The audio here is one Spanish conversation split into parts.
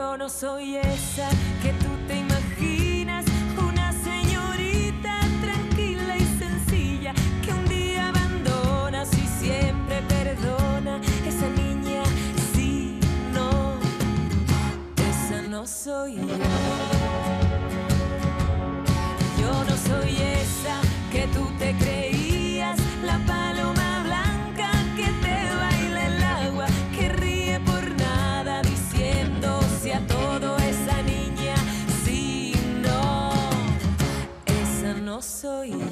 Yo no soy esa que tú te imaginas, una señorita tranquila y sencilla que un día abandonas y siempre perdona. Esa niña, sí, no, esa no soy yo. Yo no soy esa que tú te creías, la paloma blanca que te baila el agua, que ríe por nada diciéndose a todo. Esa niña, sí, no, esa no soy yo.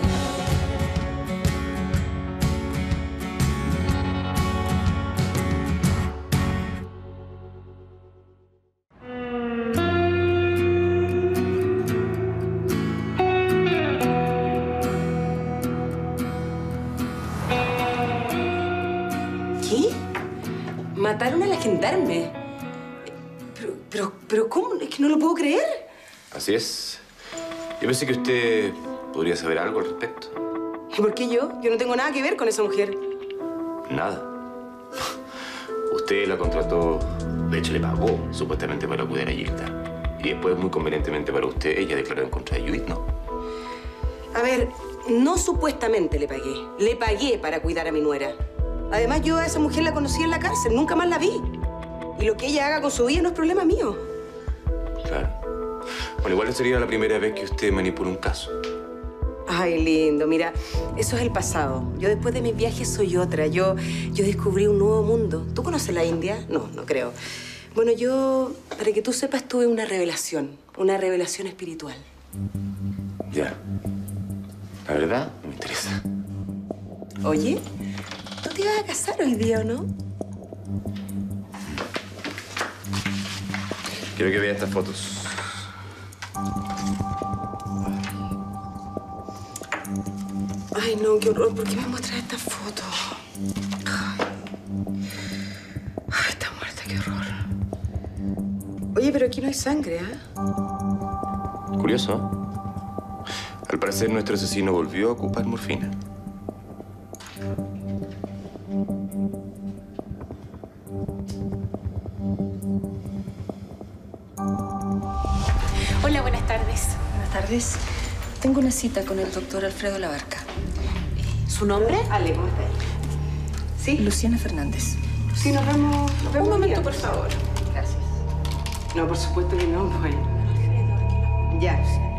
Mataron a la gendarme. Pero ¿cómo? Es que no lo puedo creer. Así es. Yo pensé que usted podría saber algo al respecto. ¿Y por qué yo? Yo no tengo nada que ver con esa mujer. Nada. Usted la contrató, de hecho le pagó supuestamente para cuidar a Gilda. Y después, muy convenientemente para usted, ella declaró en contra de Judith, ¿no? A ver, no supuestamente le pagué. Le pagué para cuidar a mi nuera. Además, yo a esa mujer la conocí en la cárcel, nunca más la vi. Y lo que ella haga con su vida no es problema mío. Claro. Bueno, igual no sería la primera vez que usted manipula un caso. Ay, lindo, mira, eso es el pasado. Yo después de mis viajes soy otra. Yo descubrí un nuevo mundo. ¿Tú conoces la India? No, no creo. Bueno, yo, para que tú sepas, tuve una revelación espiritual. Ya. La verdad, no me interesa. Oye, ¿tú te ibas a casar hoy día o no? Quiero que vea estas fotos. Ay, no, qué horror. ¿Por qué me muestras estas fotos? Ay, está muerta, qué horror. Oye, pero aquí no hay sangre, ¿ah? Curioso. Al parecer, nuestro asesino volvió a ocupar morfina. Hola, buenas tardes. Buenas tardes. Tengo una cita con el doctor Alfredo Labarca. ¿Su nombre? Ale, ¿cómo está? ¿Sí? Luciana Fernández. Sí, nos vemos Un momento, bien. por favor. Gracias. No, por supuesto que no, pues. Ya.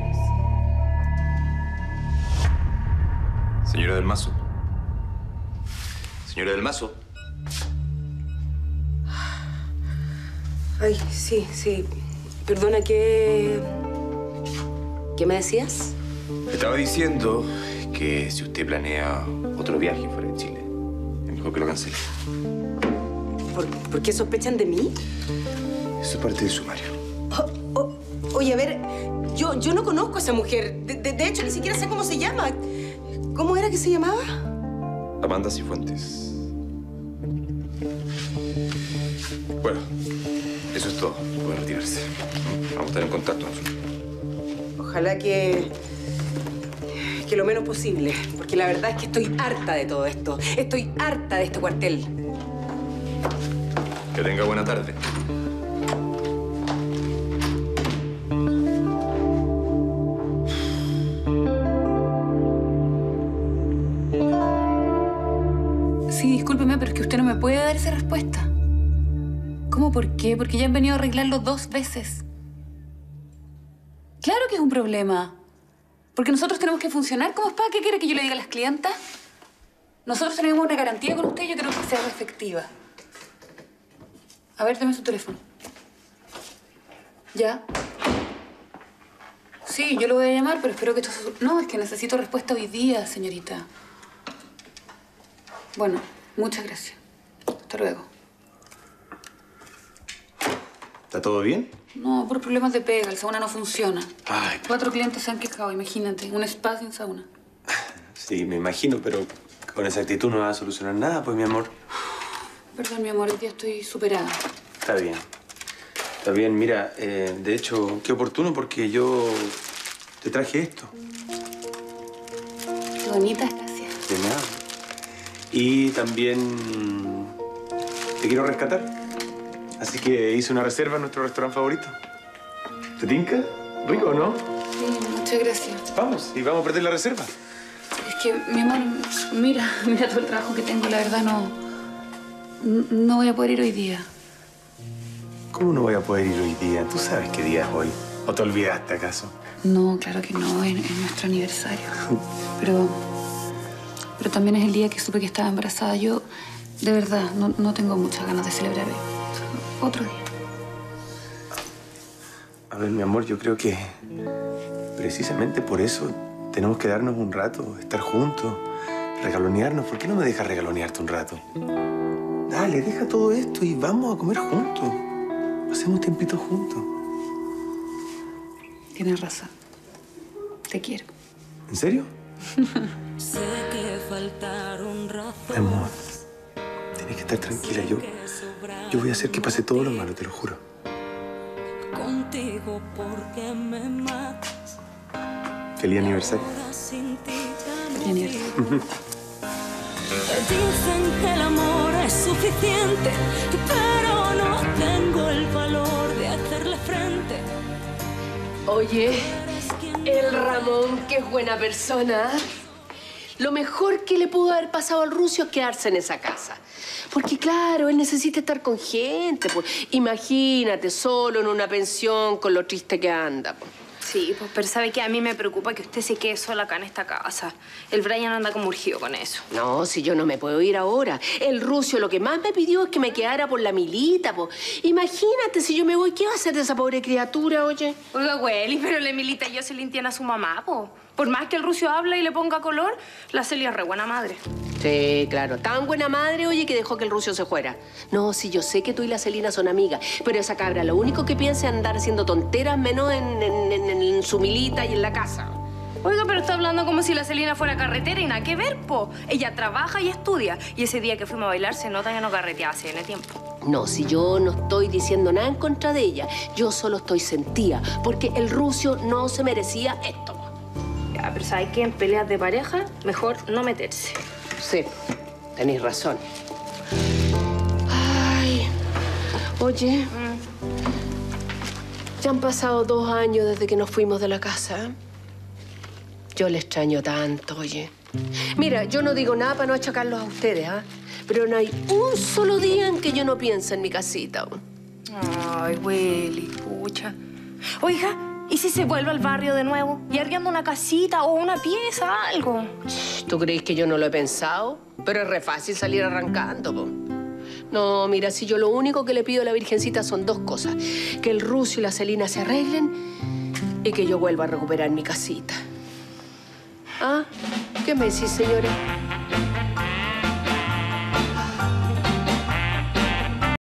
Señora del Mazo. Señora del Mazo. Ay, sí, sí. Perdona, ¿qué me decías? Estaba diciendo que si usted planea otro viaje fuera de Chile, es mejor que lo cancele. ¿Por qué sospechan de mí? Eso es parte del sumario. Oye, a ver, yo no conozco a esa mujer. De hecho, ni siquiera sé cómo se llama. ¿Cómo era que se llamaba? Amanda Cifuentes. Bueno, eso es todo. Puede retirarse. Vamos a estar en contacto nosotros. Ojalá que lo menos posible, porque la verdad es que estoy harta de todo esto. Estoy harta de este cuartel. Que tenga buena tarde. Sí, discúlpeme, pero es que usted no me puede dar esa respuesta. ¿Cómo por qué? Porque ya han venido a arreglarlo 2 veces. Claro que es un problema. Porque nosotros tenemos que funcionar como spa. ¿Qué quiere que yo le diga a las clientas? Nosotros tenemos una garantía con usted y yo creo que sea efectiva. A ver, deme su teléfono. ¿Ya? Sí, yo lo voy a llamar, pero espero que esto... No, es que necesito respuesta hoy día, señorita. Bueno, muchas gracias. Hasta luego. ¿Está todo bien? No, por problemas de pega. El sauna no funciona. Ay. 4 clientes se han quejado, imagínate. Un spa sin sauna. Sí, me imagino, pero con esa actitud no va a solucionar nada, pues, mi amor. Perdón, mi amor, hoy día estoy superada. Está bien. Está bien, mira, de hecho, qué oportuno porque yo te traje esto. Qué bonita, gracias. De nada. Y también te quiero rescatar. Así que hice una reserva en nuestro restaurante favorito. ¿Te tinca? ¿Rico o no? Sí, muchas gracias. Vamos, y vamos a perder la reserva. Es que, mi amor, mira todo el trabajo que tengo. La verdad, no voy a poder ir hoy día. ¿Cómo no voy a poder ir hoy día? ¿Tú sabes qué día es hoy? ¿O te olvidaste acaso? No, claro que no, es nuestro aniversario. Pero también es el día que supe que estaba embarazada. Yo, de verdad, no tengo muchas ganas de celebrar hoy. Otro día. A ver, mi amor, yo creo que precisamente por eso tenemos que darnos un rato, estar juntos, regalonearnos. ¿Por qué no me dejas regalonearte un rato? Dale, deja todo esto y vamos a comer juntos. Hacemos un tiempito juntos. Tienes razón. Te quiero. ¿En serio? Sé que faltaron razones. Amor, tienes que estar tranquila. Yo voy a hacer que pase todo lo malo, te lo juro. Contigo porque me matas. Feliz aniversario. Ahora sin ti ya no Feliz aniversario. Dicen que el amor es suficiente, pero no tengo el valor de hacerle frente. Oye, el Ramón, que es buena persona. Lo mejor que le pudo haber pasado al Rucio es quedarse en esa casa. Porque, claro, él necesita estar con gente. Pues. Imagínate, solo en una pensión con lo triste que anda. Pues. Sí, pues, pero sabe que a mí me preocupa que usted se quede sola acá en esta casa. El Brian anda como urgido con eso. No, si yo no me puedo ir ahora. El Rucio lo que más me pidió es que me quedara por la Milita, pues. Imagínate, si yo me voy, ¿qué va a hacer de esa pobre criatura, oye? Oiga, Welly, pero la Emilita y yo se le entienden a su mamá, po. Por más que el Rucio habla y le ponga color, la Celia es re buena madre. Sí, claro. Tan buena madre, oye, que dejó que el Rucio se fuera. No, sí, yo sé que tú y la Celina son amigas, pero esa cabra lo único que piensa es andar haciendo tonteras menos en su Milita y en la casa. Oiga, pero está hablando como si la Celina fuera carretera y nada que ver, po. Ella trabaja y estudia. Y ese día que fuimos a bailar se nota que no carreteaba hace en el tiempo. No, si yo no estoy diciendo nada en contra de ella, yo solo estoy sentida, porque el Rucio no se merecía esto. Ya, pero ¿sabes qué? En peleas de pareja, mejor no meterse. Sí, tenéis razón. Ay, oye, ya han pasado 2 años desde que nos fuimos de la casa. Yo le extraño tanto, oye. Mira, yo no digo nada para no achacarlos a ustedes, ¿ah? Pero no hay un solo día en que yo no piense en mi casita. Ay, Welly, pucha. Oiga, ¿y si se vuelve al barrio de nuevo? Y arriendo una casita o una pieza, algo. ¿Tú crees que yo no lo he pensado? Pero es re fácil salir arrancando, po. No, mira, si yo lo único que le pido a la Virgencita son 2 cosas. Que el Rucio y la Celina se arreglen y que yo vuelva a recuperar mi casita. ¿Ah? ¿Qué me decís, señores?